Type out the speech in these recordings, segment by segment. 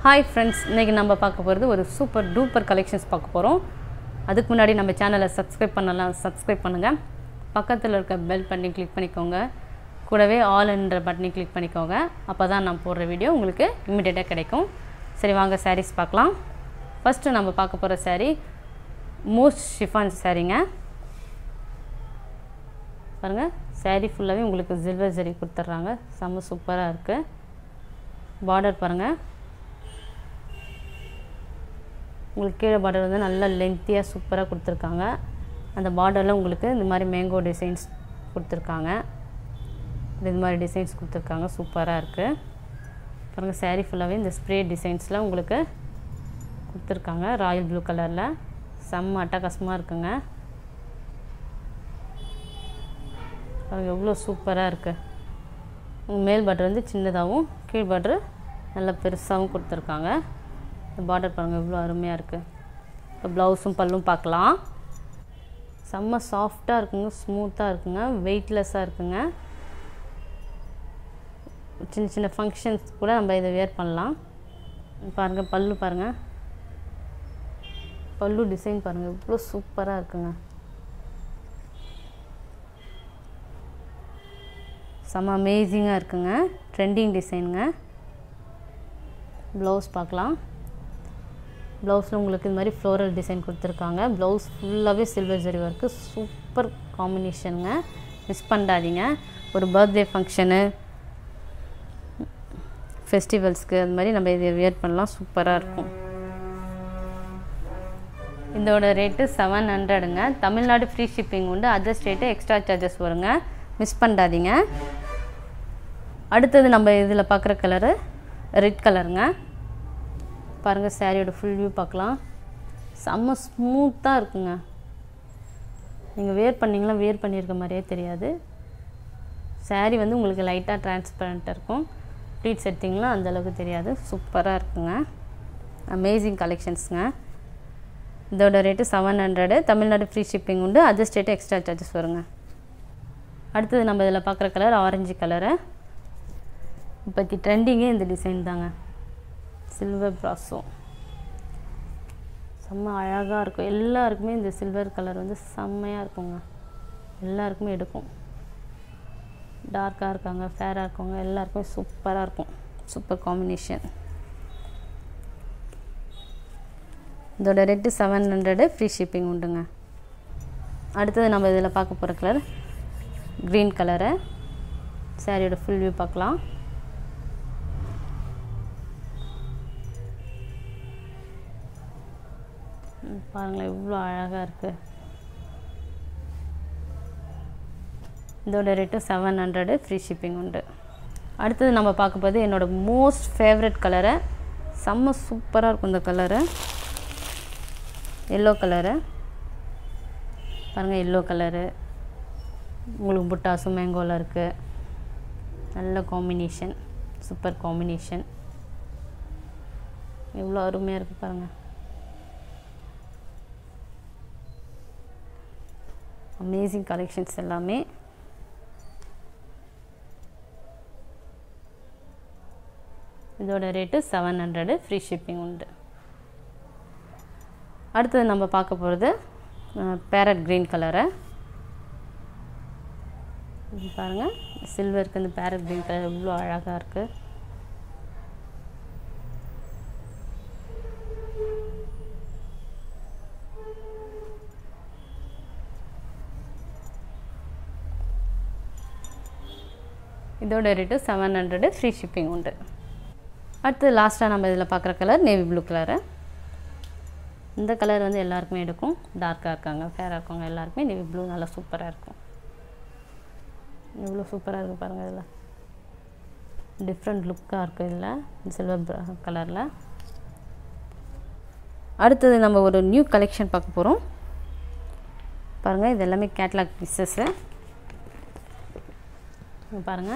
Hi friends, இன்னைக்கு நம்ம பார்க்க போறது ஒரு சூப்பர் டூப்பர் கலெக்ஷன்ஸ் பார்க்க போறோம். அதுக்கு முன்னாடி நம்ம சேனலை சப்ஸ்கிரைப் பண்ணுங்க. பக்கத்துல இருக்க பெல் பட்டனை கிளிக் பண்ணிக்கோங்க. கூடவே ஆல் என்ற பட்டனை கிளிக் பண்ணிக்கோங்க. அப்பதான் நான் போடுற வீடியோ உங்களுக்கு இமிடியேட்டா கிடைக்கும். சரி வாங்க sarees பார்க்கலாம். ஃபர்ஸ்ட் நம்ம பார்க்க போற saree மோஸ்ட் chiffon சாரீங்க. பாருங்க saree ஃபுல்லாவே உங்களுக்கு சில்வர் ஜரி கொடுத்துறாங்க. செம சூப்பரா இருக்கு. border பாருங்க. உங்களுக்கு கீழ border வந்து நல்ல லெந்தியா சூப்பரா கொடுத்திருக்காங்க. அந்த borderல உங்களுக்கு இந்த மாதிரி மேங்கோ டிசைன்ஸ் கொடுத்திருக்காங்க. இந்த மாதிரி டிசைன்ஸ் கொடுத்திருக்காங்க. சூப்பரா இருக்கு. பாருங்க saree ஃபுல்லாவே இந்த ஸ்ப்ரே டிசைன்ஸ்ல உங்களுக்கு கொடுத்திருக்காங்க. ராயல் ப்ளூ கலர்ல செம்ம அட்டகாசமா இருக்குங்க. பாருங்க எவ்வளவு சூப்பரா இருக்கு. மேல் border வந்து சின்னதாவும் கீழ் border நல்ல பெருசாவும் கொடுத்திருக்காங்க. இந்த border பாருங்க எவ்வளவு அருமையா இருக்கு. இப்போ ப்ளவுஸும் பல்லும் பார்க்கலாம். செம்ம சாஃப்ட்டா இருக்குங்க, ஸ்மூத்தா இருக்குங்க, வெயிட்லெஸ்ஸா இருக்குங்க. சின்ன சின்ன ஃபங்க்ஷன்ஸ் கூட நம்ம இத வேர் பண்ணலாம். பாருங்க பல்லு பாருங்க. பல்லு டிசைன் பாருங்க எவ்வளவு சூப்பரா இருக்குங்க. செம்ம அமேசிங்கா இருக்குங்க. ட்ரெண்டிங் டிசைனுங்க. ப்ளவுஸ் பார்க்கலாம். ப்ளவுஸ்ல உங்களுக்கு இந்த மாதிரி ஃப்ளோரல் டிசைன் கொடுத்திருக்காங்க. ப்ளவுஸ் ஃபுல்லாவே சில்வர் ஜரி வர்க். சூப்பர் காம்பினேஷனுங்க. மிஸ் பண்ணாதீங்க. ஒரு பர்த்டே ஃபங்க்ஷன் ஃபெஸ்டிவல்ஸ்க்கு அந்த மாதிரி நம்ம இத வேர் பண்ணலாம். சூப்பரா இருக்கும். இதோட ரேட் 700ங்க. தமிழ்நாடு ஃப்ரீ ஷிப்பிங் உண்டு. அதர் ஸ்டேட் எக்ஸ்ட்ரா சார்ஜஸ் வருங்க. மிஸ் பண்ணாதீங்க. அடுத்து நம்ம இதுல பார்க்குற கலர் ரெட் கலருங்க. பாருங்க சாரியோட ஃபுல் வியூ பார்க்கலாம். செம்ம ஸ்மூத்தா இருக்குங்க. நீங்க வேர் பண்ணீங்களா வேர் பண்ணியிருக்க மாதிரியே தெரியாது. சாரி வந்து உங்களுக்கு லைட்டா டிரான்ஸ்பரண்டா இருக்கும். ப்ளீட் செட்டிங்ல அந்த அளவுக்கு தெரியாது. சூப்பரா இருக்குங்க. அமேசிங் கலெக்ஷன்ஸ்ங்க. இதோட ரேட் 700. தமிழ்நாடு ஃப்ரீ ஷிப்பிங் உண்டு. அதர் ஸ்டேட் எக்ஸ்ட்ரா சார்ஜஸ் வருங்க. அடுத்து நம்ம இதல பார்க்குற கலர் ஆரஞ்சு கலர். இப்போக்கி ட்ரெண்டிங்கே இந்த டிசைன் தாங்க. Silver brasso. செம்ம அழகா இருக்கும். எல்லாருக்குமே இந்த சில்வர் கலர் வந்து செம்மையா இருக்குங்க. எல்லாருக்குமே எடுக்கும். டார்க்கா இருக்காங்க, ஃபேரா இருக்காங்க, எல்லாருக்கும் சூப்பரா இருக்கும். Super combination. இதோட ரேட் 700. ஃப்ரீ ஷிப்பிங் உண்டுங்க. அடுத்து நம்ம இதல பார்க்க போற கலர் கிரீன் கலர். சாரியோட ஃபுல் வியூ பார்க்கலாம். பாருங்க எவ்வளவு அழகா இருக்கு. இதோட ரேட் 700. ஃப்ரீ ஷிப்பிங் உண்டு. அடுத்து நம்ம பார்க்க போறது என்னோட மோஸ்ட் ஃபேவரட் கலர். செம்ம சூப்பரா இருக்கும் இந்த கலர். yellow colour. பாருங்க yellow கலர். உங்களுக்கு புட்டாஸும் மேங்கோல இருக்கு. நல்ல காம்பினேஷன். Super combination. எவ்வளவு அருமையா இருக்கு பாருங்க. அமேசிங் கலெக்ஷன்ஸ் எல்லாமே. இதோட ரேட் 700. ஃப்ரீ ஷிப்பிங் உண்டு. அடுத்து நம்ம பார்க்க போறது பேரட் கிரீன் கலர். பாருங்க சில்வருக்கு இந்த பேரட் கிரீன் கலர் எவ்வளவு அழகா இருக்கு. இதோட ரேட் 700. ஃப்ரீ ஷிப்பிங் உண்டு. அடுத்து லாஸ்டா நம்ம இதல பார்க்குற கலர் நேவி ப்ளூ கலர். இந்த கலர் வந்து எல்லாருக்குமே எடுக்கும். டார்க்கா இருக்காங்க, ஃபேரா இருக்காங்க, எல்லாருக்குமே நேவி ப்ளூ நல்லா சூப்பரா இருக்கும். எவ்வளவு சூப்பரா இருக்கு பாருங்க இதல. டிஃபரண்ட் லுக்கா இருக்கு இதல சில்வர் கலர்ல. அடுத்து நம்ம ஒரு நியூ கலெக்ஷன் பார்க்க போறோம். பாருங்க இது எல்லாமே கேட்டலாக் பீசஸ். பாருங்க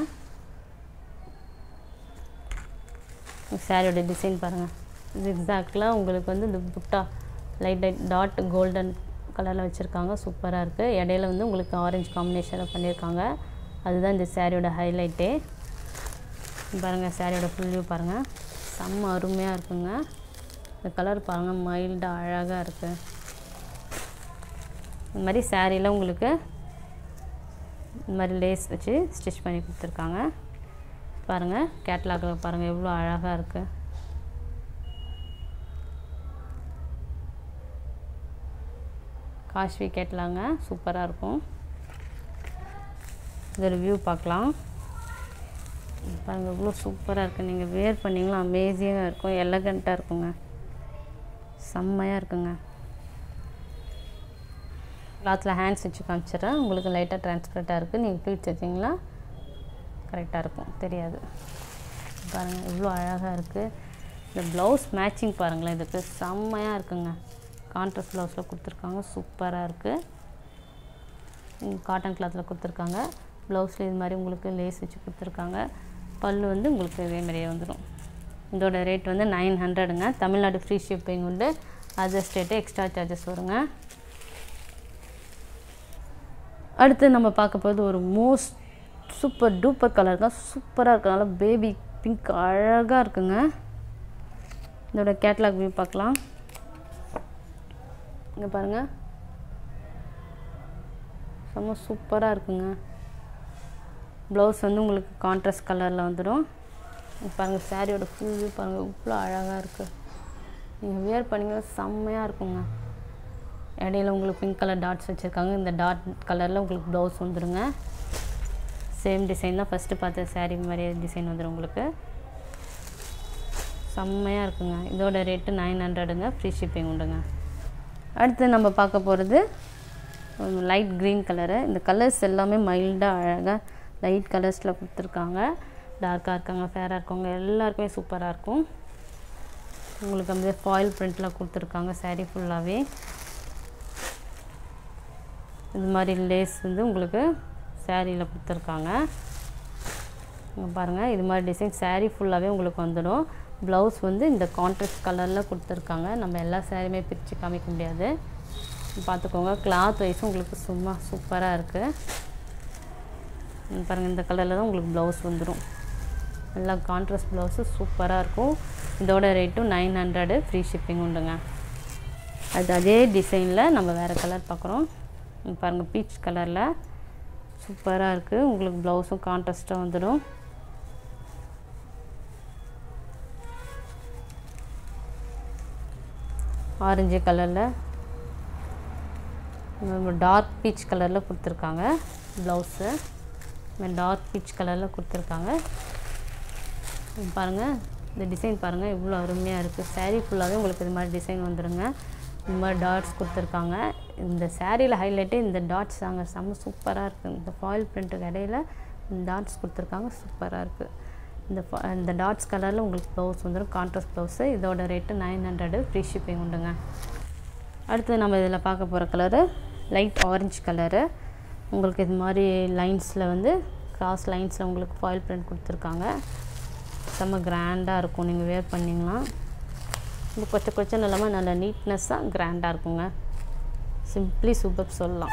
சாரியோட டிசைன் பாருங்க. zigzagல உங்களுக்கு வந்து இந்த புட்டா லைட் டாட் கோல்டன் கலர்ல வச்சிருக்காங்க. சூப்பரா இருக்கு. இடையில வந்து உங்களுக்கு ஆரஞ்சு காம்பினேஷன்ல பண்ணிருக்காங்க. அதுதான் இந்த சாரியோட ஹைலைட்டே. பாருங்க சாரியோட ஃபுல் வியூ பாருங்க. செம்ம அருமையாக இருக்குங்க. இந்த கலர் பாருங்கள், மைல்டாக அழகாக இருக்குது. இந்த மாதிரி சாரியில் உங்களுக்கு இந்த மாதிரி லேஸ் வச்சு ஸ்டிச் பண்ணி கொடுத்துருக்காங்க. பாருங்கள், கேட்லாகில் பாருங்கள் எவ்வளோ அழகாக இருக்குது. காஷ்வி கேட்லாங்க, சூப்பராக இருக்கும். இதோட வியூ பார்க்கலாம். பாருங்கள் எவ்வளோ சூப்பராக இருக்குது. நீங்கள் வேர் பண்ணிங்களா அமேசிங்காக இருக்கும், எலகண்ட்டாக இருக்குங்க, செம்மையாக இருக்குங்க. கிளாத்தில் ஹேண்ட்ஸ் வச்சு காமிச்சிட்றேன். உங்களுக்கு லைட்டாக ட்ரான்ஸ்பரண்ட்டாக இருக்குது. நீங்கள் ப்ளீட்ஸ் வச்சிங்களா கரெக்டாக இருக்கும், தெரியாது. பாருங்கள் எவ்வளோ அழகாக இருக்குது. இந்த ப்ளவுஸ் மேட்சிங் பாருங்களேன், இதுக்கு செம்மையாக இருக்குங்க. கான்ட்ராஸ்ட் ப்ளவுஸில் கொடுத்துருக்காங்க, சூப்பராக இருக்குது. காட்டன் கிளாத்தில் கொடுத்துருக்காங்க. ப்ளவுஸில் இது மாதிரி உங்களுக்கு லேஸ் வச்சு கொடுத்துருக்காங்க. பல்லு வந்து உங்களுக்கு இதே மாதிரியே வந்துடும். இதோட ரேட் வந்து 900ங்க. தமிழ்நாடு ஃப்ரீ ஷிப்பிங் உண்டு. அதர் ஸ்டேட்டு எக்ஸ்ட்ரா சார்ஜஸ் வருங்க. அடுத்து நம்ம பார்க்க போகிறது ஒரு மோஸ்ட் சூப்பர் டூப்பர் கலர் தான், சூப்பராக இருக்கனால பேபி பிங்க் அழகாக இருக்குங்க. இதோட கேட்லாக் வியூ பார்க்கலாம். இங்கே பாருங்கள், செம்ம சூப்பராக இருக்குங்க. ப்ளவுஸ் வந்து உங்களுக்கு கான்ட்ராஸ்ட் கலரில் வந்துடும். பாருங்கள் சாரியோட ஃபுல் வியூ பாருங்கள், இவ்வளோ அழகாக இருக்குது. நீங்கள் வேர் பண்ணிங்கன்னா செம்மையாக இருக்குங்க. இடையில உங்களுக்கு பிங்க் கலர் டாட்ஸ் வச்சுருக்காங்க. இந்த டாட் கலரில் உங்களுக்கு ப்ளவுஸ் வந்துடுங்க. சேம் டிசைன் தான் ஃபஸ்ட்டு பார்த்த சாரீ மாதிரியே டிசைன் வந்துடும் உங்களுக்கு. செம்மையாக இருக்குங்க. இதோட ரேட்டு 900ங்க. ஃப்ரீ ஷிப்பிங் உண்டுங்க. அடுத்து நம்ம பார்க்க போகிறது லைட் க்ரீன் கலரு. இந்த கலர்ஸ் எல்லாமே மைல்டாக அழகாக லைட் கலர்ஸில் கொடுத்துருக்காங்க. டார்க்காக இருக்காங்க, ஃபேராக இருக்கவங்க எல்லாருக்குமே சூப்பராக இருக்கும். உங்களுக்கு வந்து ஃபாயில் பிரிண்டில் கொடுத்துருக்காங்க. சாரீ ஃபுல்லாகவே இது மாதிரி லேஸ் வந்து உங்களுக்கு சாரியில் கொடுத்துருக்காங்க. இங்கே பாருங்கள், இது மாதிரி டிசைன் சாரீ ஃபுல்லாகவே உங்களுக்கு வந்துடும். ப்ளவுஸ் வந்து இந்த கான்ட்ராஸ்ட் கலரில் கொடுத்துருக்காங்க. நம்ம எல்லா சாரியுமே பிரித்து காமிக்க முடியாது, பார்த்துக்கோங்க. கிளாத் வைஸும் உங்களுக்கு சும்மா சூப்பராக இருக்குது. பாருங்கள், இந்த கலரில் தான் உங்களுக்கு ப்ளவுஸ் வந்துடும். எல்லாம் கான்ட்ராஸ்ட் ப்ளவுஸு சூப்பராக இருக்கும். இதோட ரேட்டும் 900. ஃப்ரீ ஷிப்பிங் உண்டுங்க. அது அதே டிசைனில் நம்ம வேறு கலர் பார்க்குறோம். பாருங்கள், பீச் கலரில் சூப்பராக இருக்குது. உங்களுக்கு ப்ளவுஸும் கான்ட்ராஸ்ட்டாக வந்துடும். ஆரஞ்சு கலரில் டார்க் பீச் கலரில் கொடுத்துருக்காங்க. ப்ளவுஸு டார்க் பீச் கலரில் கொடுத்துருக்காங்க. பாருங்கள், இந்த டிசைன் பாருங்கள் இவ்வளோ அருமையாக இருக்குது. சாரீ ஃபுல்லாகவே உங்களுக்கு இது மாதிரி டிசைன் வந்துடுங்க. இந்த மாதிரி டாட்ஸ் கொடுத்துருக்காங்க. இந்த சாரியில் ஹைலைட்டே இந்த டாட்ஸ் தாங்க, செம்ம சூப்பராக இருக்குது. இந்த ஃபாயில் பிரிண்ட்டுக்கு இடையில இந்த டாட்ஸ் கொடுத்துருக்காங்க, சூப்பராக இருக்குது. இந்த டாட்ஸ் கலரில் உங்களுக்கு ப்ளவுஸ் வந்துடும், கான்ட்ராஸ்ட் ப்ளவுஸு. இதோட ரேட்டு 900. ஃப்ரீ ஷிப்பிங் உண்டுங்க. அடுத்து நம்ம இதில் பார்க்க போகிற கலரு லைட் ஆரஞ்சு கலரு. உங்களுக்கு இது மாதிரி லைன்ஸில் வந்து கிராஸ் லைன்ஸில் உங்களுக்கு ஃபாயில் பிரிண்ட் கொடுத்துருக்காங்க. செம்ம கிராண்டாக இருக்கும். நீங்கள் வேர் பண்ணிங்கன்னா இந்த கொச்சை கொச்சை இல்லாமல் நல்ல நீட்னஸ்ஸாக கிராண்டாக இருக்குங்க. சிம்பிளி சூப்பர் சொல்லலாம்.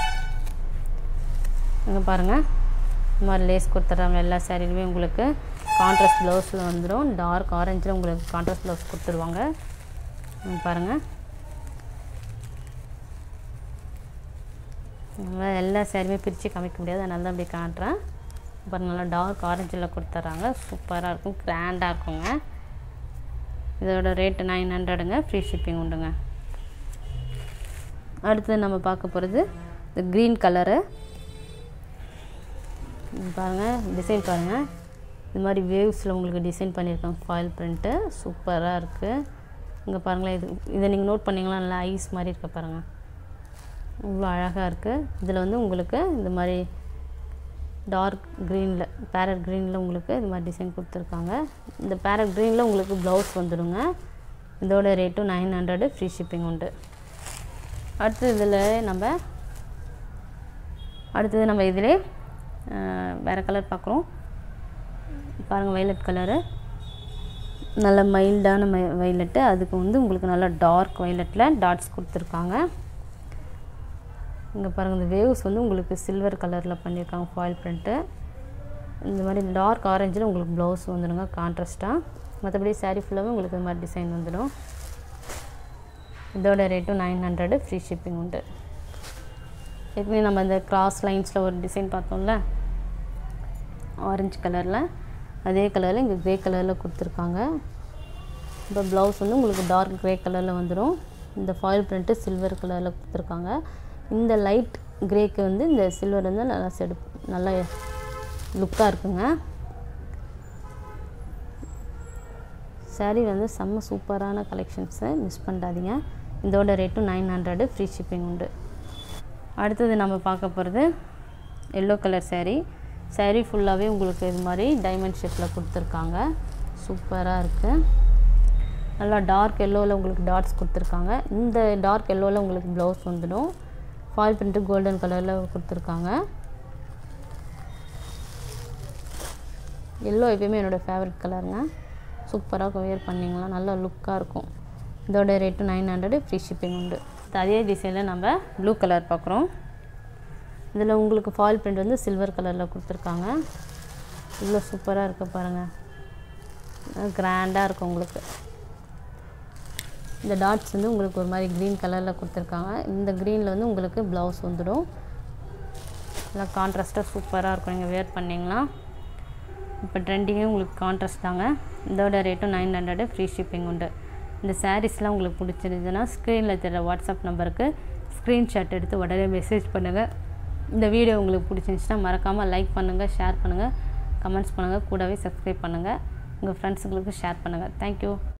இங்கே பாருங்கள், இந்த மாதிரி லேஸ் கொடுத்துட்றாங்க. எல்லா சாரிலுமே உங்களுக்கு கான்ட்ராஸ்ட் ப்ளவுஸில் வந்துடும். டார்க் ஆரஞ்சில் உங்களுக்கு கான்ட்ராஸ்ட் ப்ளவுஸ் கொடுத்துருவாங்க. பாருங்கள், எல்லா சாரியுமே பிரித்து காமிக்க முடியாது, அதனால தான் அப்படி காட்டுறேன். பாருங்கள், நல்லா டார்க் ஆரஞ்சில் கொடுத்துட்றாங்க. சூப்பராக இருக்கும், கிராண்டாக இருக்குங்க. இதோட ரேட்டு 900ங்க. ஃப்ரீ ஷிப்பிங் உண்டுங்க. அடுத்து நம்ம பார்க்க போகிறது இந்த க்ரீன் கலரு. பாருங்கள், டிசைன் பாருங்கள், இது மாதிரி வேவ்ஸில் உங்களுக்கு டிசைன் பண்ணியிருக்காங்க. ஃபாயில் பிரிண்ட்டு சூப்பராக இருக்குது. இங்கே பாருங்களேன், இதை நீங்கள் நோட் பண்ணிங்களா, நல்லா ஐஸ் மாதிரி இருக்க பாருங்கள், இவ்வளோ அழகாக இருக்குது. இதில் வந்து உங்களுக்கு இந்த மாதிரி டார்க் க்ரீனில் பேரட் க்ரீனில் உங்களுக்கு இது மாதிரி டிசைன் கொடுத்துருக்காங்க. இந்த பேரட் க்ரீனில் உங்களுக்கு ப்ளவுஸ் வந்துடுங்க. இதோட ரேட்டும் 900. ஃப்ரீ ஷிப்பிங் உண்டு. அடுத்தது நம்ம இதிலே வேறு கலர் பார்க்குறோம். பாருங்கள், வைலட் கலரு, நல்ல மைல்டான வைலட்டு. அதுக்கு வந்து உங்களுக்கு நல்லா டார்க் வைலட்டில் டாட்ஸ் கொடுத்துருக்காங்க. இங்கே பாருங்கள், இந்த வேவ்ஸ் வந்து உங்களுக்கு சில்வர் கலரில் பண்ணியிருக்காங்க ஃபாயில் பிரிண்ட்டு. இந்த மாதிரி டார்க் ஆரஞ்சில் உங்களுக்கு ப்ளவுஸ் வந்துடுங்க கான்ட்ராஸ்ட்டாக. மற்றபடி saree ஃபுல்லாகவே உங்களுக்கு இது மாதிரி டிசைன் வந்துடும். இதோட ரேட்டும் 900, ஃப்ரீ ஷிப்பிங் உண்டு. ஏற்கனவே நம்ம இந்த கிராஸ் லைன்ஸில் ஒரு டிசைன் பார்த்தோம்ல, ஆரஞ்சு கலரில், அதே கலரில் இங்கே க்ரே கலரில் கொடுத்துருக்காங்க. இப்போ ப்ளவுஸ் வந்து உங்களுக்கு டார்க் க்ரே கலரில் வந்துடும். இந்த ஃபாயில் பிரிண்ட்டு சில்வர் கலரில் கொடுத்துருக்காங்க. இந்த லைட் க்ரேக்கு வந்து இந்த சில்வர் வந்து நல்லா லுக்காக இருக்குங்க. saree வந்து செம்ம சூப்பரான கலெக்ஷன்ஸை மிஸ் பண்ணாதீங்க. இதோட ரேட்டும் 900, ஃப்ரீ ஷிப்பிங் உண்டு. அடுத்தது நம்ம பார்க்க போகிறது எல்லோ கலர் saree ஃபுல்லாகவே உங்களுக்கு இது மாதிரி டைமண்ட் ஷேப்பில் கொடுத்துருக்காங்க. சூப்பராக இருக்குது. நல்லா டார்க் எல்லோவில் உங்களுக்கு டாட்ஸ் கொடுத்துருக்காங்க. இந்த டார்க் எல்லோவில் உங்களுக்கு ப்ளவுஸ் வந்துடும். ஃபாயில் பிரிண்ட்டு கோல்டன் கலரில் கொடுத்துருக்காங்க. எல்லோ எப்பயுமே என்னோடய ஃபேவரட் கலருங்க. சூப்பராக வேர் பண்ணிங்களா, நல்லா லுக்காக இருக்கும். இதோட ரேட்டு 900, ஃப்ரீ ஷிப்பிங் உண்டு. அதே டிசைனில் நம்ம ப்ளூ கலர் பார்க்குறோம். இதில் உங்களுக்கு ஃபாயில் பிரிண்ட் வந்து சில்வர் கலரில் கொடுத்துருக்காங்க. இவ்வளோ சூப்பராக இருக்குது பாருங்கள், கிராண்டாக இருக்கும் உங்களுக்கு. இந்த டாட்ஸ் வந்து உங்களுக்கு ஒரு மாதிரி க்ரீன் கலரில் கொடுத்துருக்காங்க. இந்த க்ரீனில் வந்து உங்களுக்கு ப்ளவுஸ் வந்துடும். நல்லா கான்ட்ராஸ்ட்டாக சூப்பராக இருக்கும். நீங்கள் வேர் பண்ணிங்களா. இப்போ ட்ரெண்டிங்கே உங்களுக்கு கான்ட்ராஸ்ட் தாங்க. இதோட ரேட்டும் 900, ஃப்ரீ ஷிப்பிங் உண்டு. இந்த சாரீஸ்லாம் உங்களுக்கு பிடிச்சிருந்துச்சுன்னா ஸ்க்ரீனில் தெரியற வாட்ஸ்அப் நம்பருக்கு ஸ்க்ரீன்ஷாட் எடுத்து உடனே மெசேஜ் பண்ணுங்கள். இந்த வீடியோ உங்களுக்கு பிடிச்சிருந்துச்சுன்னா மறக்காமல் லைக் பண்ணுங்கள், ஷேர் பண்ணுங்கள், கமெண்ட்ஸ் பண்ணுங்கள், கூடவே சப்ஸ்கிரைப் பண்ணுங்கள். உங்கள் ஃப்ரெண்ட்ஸுங்களுக்கு ஷேர் பண்ணுங்கள். தேங்க்யூ.